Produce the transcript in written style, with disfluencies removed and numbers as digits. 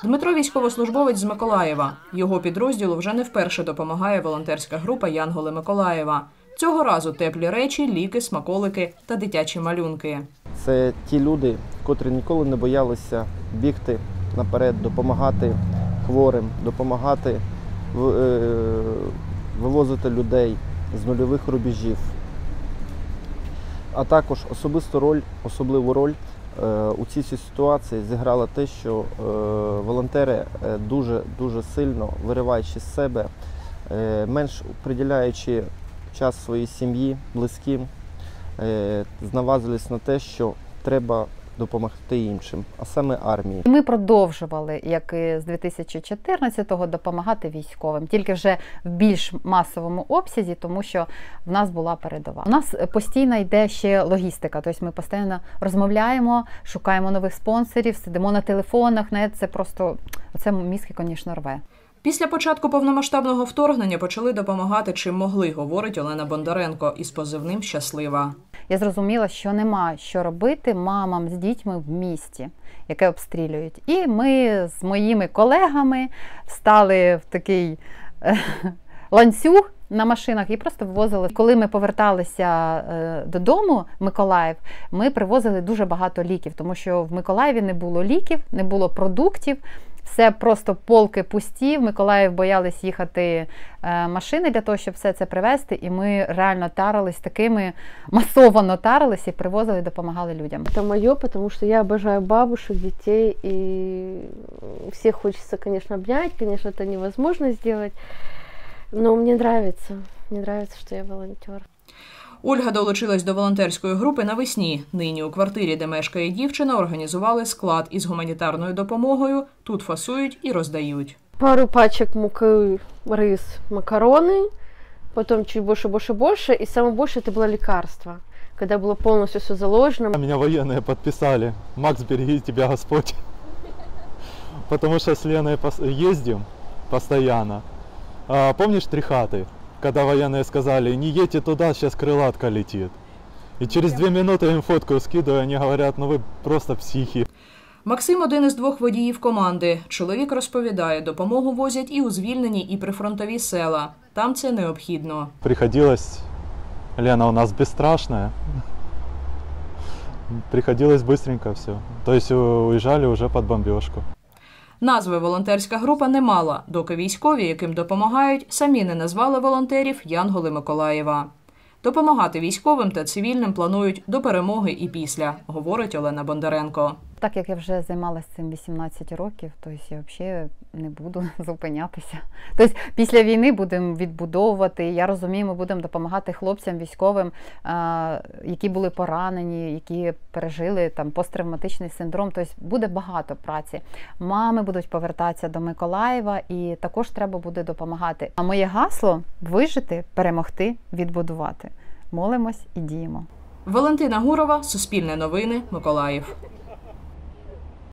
Дмитро – військовослужбовець з Миколаєва. Його підрозділу вже не вперше допомагає волонтерська група «Янголи Миколаєва». Цього разу теплі речі, ліки, смаколики та дитячі малюнки. Це ті люди, котрі ніколи не боялися бігти наперед, допомагати хворим, допомагати вивозити людей з нульових рубежів. А також особливу роль у цій ситуації зіграло те, що волонтери дуже сильно, вириваючи з себе, менш приділяючи час своїй сім'ї, близьким, знавазились на те, що треба допомогти іншим, а саме армії. Ми продовжували, як і з 2014-го, допомагати військовим, тільки вже в більш масовому обсязі, тому що в нас була передова. У нас постійно йде ще логістика, тобто ми постійно розмовляємо, шукаємо нових спонсорів, сидимо на телефонах, це просто, оце мізки, звісно, рве. Після початку повномасштабного вторгнення почали допомагати чим могли, говорить Олена Бондаренко із позивним «Щаслива». Я зрозуміла, що нема що робити мамам з дітьми в місті, яке обстрілюють. І ми з моїми колегами встали в такий ланцюг на машинах і просто вивозили. Коли ми поверталися додому в Миколаїв, ми привозили дуже багато ліків, тому що в Миколаєві не було ліків, не було продуктів. Все просто полки пусті, в Миколаїв боялись їхати машини для того, щоб все це привезти, і ми реально тарились такими, масово тарились і привозили, і допомагали людям. Это мое, потому что я обожаю бабушек, детей, и всех хочется, конечно, обнять, конечно, это невозможно сделать, но мне нравится, что я волонтер. Ольга долучилась до волонтерської групи навесні. Нині у квартирі, де мешкає дівчина, організували склад із гуманітарною допомогою. Тут фасують і роздають. Пару пачек муки, рис, макароны, потом чуть больше, и самое больше это было лекарство. Когда было полностью все заложено. Меня военные подписали. Макс, береги тебя Господь. Потому что с Леной ездим постоянно. Помнишь 3 хаты? Когда военные сказали, не едьте туда, сейчас крылатка летит. И через 2 минуты я им фотку скидываю, они говорят, ну вы просто психи. Максим – один із 2 водіїв команди. Чоловік розповідає, допомогу возять і у звільнені, і прифронтові села. Там це необхідно. Приходилось, Лена у нас бесстрашная, приходилось быстренько все. То есть уезжали уже под бомбежку. Назви волонтерська група не мала, доки військові, яким допомагають, самі не назвали волонтерів «Янголи Миколаєва». Допомагати військовим та цивільним планують до перемоги і після, говорить Олена Бондаренко. Так як я вже займалася цим 18 років, то я взагалі не буду зупинятися. Тобто після війни будемо відбудовувати, я розумію, ми будемо допомагати хлопцям, військовим, які були поранені, які пережили там посттравматичний синдром. Тобто буде багато праці. Мами будуть повертатися до Миколаєва і також треба буде допомагати. А моє гасло – вижити, перемогти, відбудувати. Молимось і діємо. Валентина Гурова, Суспільне новини, Миколаїв.